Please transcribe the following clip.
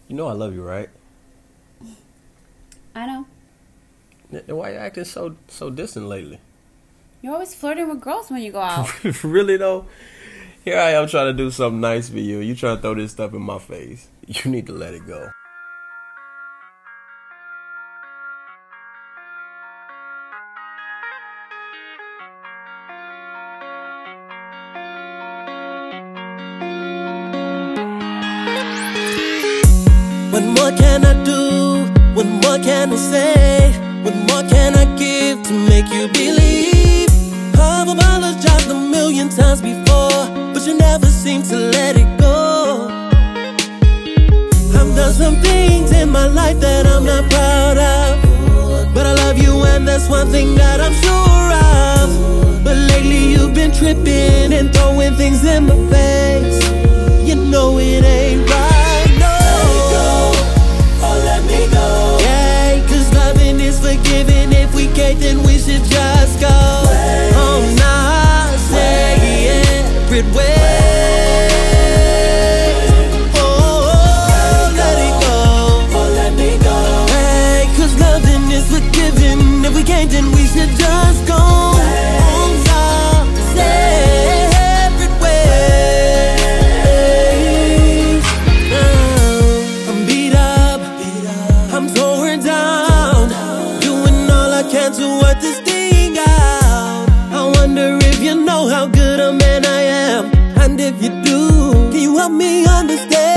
You know I love you, right? I know. Why you acting so distant lately? You're always flirting with girls when you go out. Really though? Here I am trying to do something nice for you. You trying to throw this stuff in my face. You need to let it go. What more can I do? What more can I say? What more can I give to make you believe? I've apologized a million times before, but you never seem to let it go. I've done some things in my life that I'm not proud of, but I love you and that's one thing that I'm sure of. But lately you've been tripping and throwing things in my face. You know it ain't right. Forgiving, if we can't, then we should just go on our separate ways. Oh, let it go. Oh, let me go. Hey, 'cause loving is forgiving. If we can't, then we should just go on our separate ways. I'm beat up, I'm torn down, can't do what this thing out. I wonder if you know how good a man I am, and if you do, can you help me understand?